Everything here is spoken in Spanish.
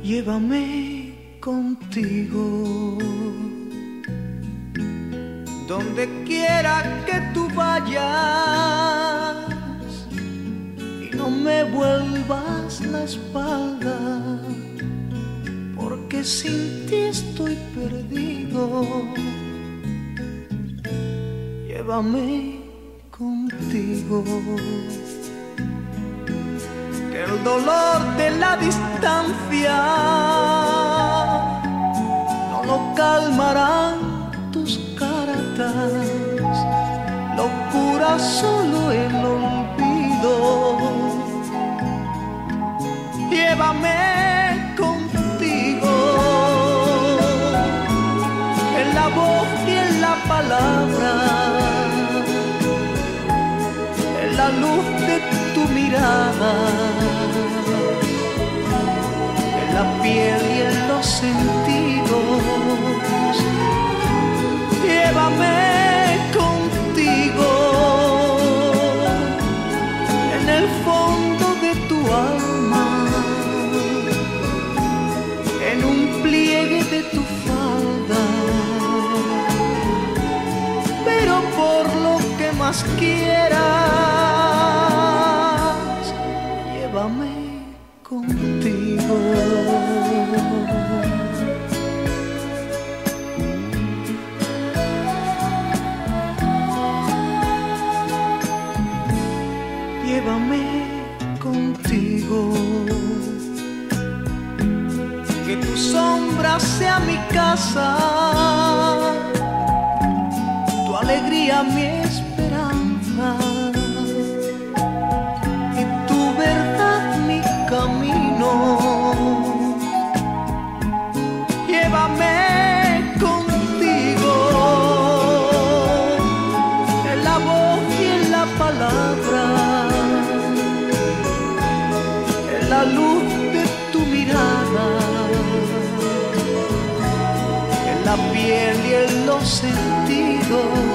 Llévame contigo, donde quiera que tú vayas, y no me vuelvas la espalda, porque sin ti estoy perdido. Llévame contigo, que el dolor de la distancia no lo calmarán tus cartas, lo cura solo el olvido. Llévame contigo, en la voz y en la palabra, en la luz de tu mirada, en la piel y en los sentidos. Llévame contigo, en el fondo de tu alma, en un pliegue de tu falda, pero por lo que más quieras, llévame contigo. Llévame contigo, que tu sombra sea mi casa, tu alegría mi esperanza, y tu verdad mi camino. Llévame contigo, en la voz y en la palabra, la luz de tu mirada, en la piel y en los sentidos.